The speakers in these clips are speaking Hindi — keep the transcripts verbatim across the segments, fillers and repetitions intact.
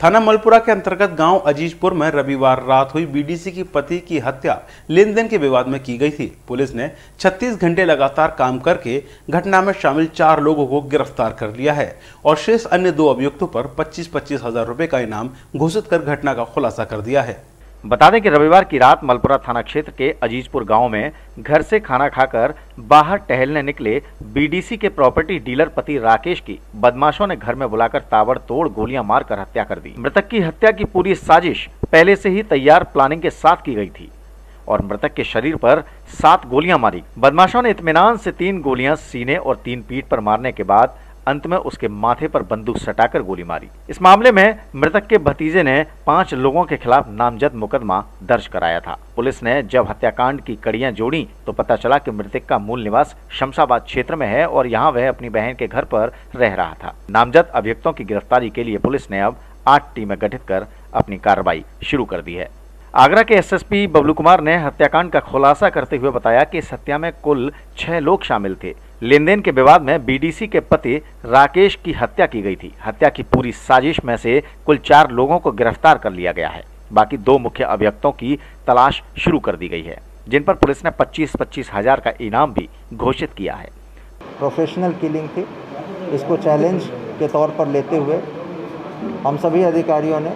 थाना मलपुरा के अंतर्गत गांव अजीजपुर में रविवार रात हुई बीडीसी की पति की हत्या लेन देन के विवाद में की गई थी। पुलिस ने छत्तीस घंटे लगातार काम करके घटना में शामिल चार लोगों को गिरफ्तार कर लिया है और शेष अन्य दो अभियुक्तों पर पच्चीस पच्चीस हजार रुपए का इनाम घोषित कर घटना का खुलासा कर दिया है। बता दें कि रविवार की रात मलपुरा थाना क्षेत्र के अजीजपुर गांव में घर से खाना खाकर बाहर टहलने निकले बीडीसी के प्रॉपर्टी डीलर पति राकेश की बदमाशों ने घर में बुलाकर ताबड़तोड़ गोलियां मारकर हत्या कर दी। मृतक की हत्या की पूरी साजिश पहले से ही तैयार प्लानिंग के साथ की गई थी और मृतक के शरीर पर सात गोलियां मारी। बदमाशों ने इत्मीनान से तीन गोलियां सीने और तीन पीठ पर मारने के बाद अंत में उसके माथे पर बंदूक सटाकर गोली मारी। इस मामले में मृतक के भतीजे ने पांच लोगों के खिलाफ नामजद मुकदमा दर्ज कराया था। पुलिस ने जब हत्याकांड की कड़ियां जोड़ी तो पता चला कि मृतक का मूल निवास शमशाबाद क्षेत्र में है और यहां वह अपनी बहन के घर पर रह रहा था। नामजद अभियुक्तों की गिरफ्तारी के लिए पुलिस ने अब आठ टीमें गठित कर अपनी कार्रवाई शुरू कर दी है। आगरा के एसएसपी बबलू कुमार ने हत्याकांड का खुलासा करते हुए बताया कि इस हत्या में कुल छह लोग शामिल थे। लेन देन के विवाद में बीडीसी के पति राकेश की हत्या की गई थी। हत्या की पूरी साजिश में से कुल चार लोगों को गिरफ्तार कर लिया गया है। बाकी दो मुख्य अभियुक्तों की तलाश शुरू कर दी गई है, जिन पर पुलिस ने पच्चीस पच्चीस हजार का इनाम भी घोषित किया है। प्रोफेशनल किलिंग थी, इसको चैलेंज के तौर पर लेते हुए हम सभी अधिकारियों ने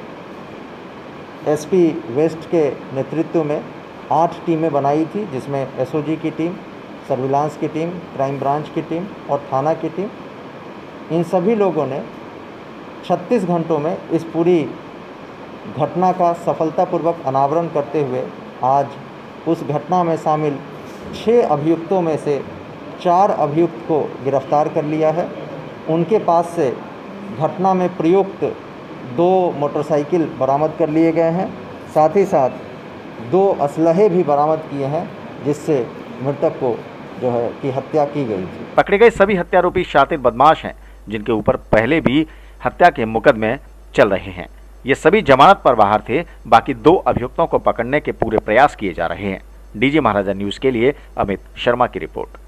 एसपी वेस्ट के नेतृत्व में आठ टीमें बनाई थी, जिसमें एसओजी की टीम, सर्विलांस की टीम, क्राइम ब्रांच की टीम और थाना की टीम। इन सभी लोगों ने छत्तीस घंटों में इस पूरी घटना का सफलतापूर्वक अनावरण करते हुए आज उस घटना में शामिल छः अभियुक्तों में से चार अभियुक्त को गिरफ्तार कर लिया है। उनके पास से घटना में प्रयुक्त दो मोटरसाइकिल बरामद कर लिए गए हैं, साथ ही साथ दो असलहे भी बरामद किए हैं, जिससे मृतक को जो है कि हत्या की गई थी। पकड़े गए सभी हत्यारोपी शातिर बदमाश हैं, जिनके ऊपर पहले भी हत्या के मुकदमे चल रहे हैं। ये सभी जमानत पर बाहर थे। बाकी दो अभियुक्तों को पकड़ने के पूरे प्रयास किए जा रहे हैं। डीजी महाराजा न्यूज के लिए अमित शर्मा की रिपोर्ट।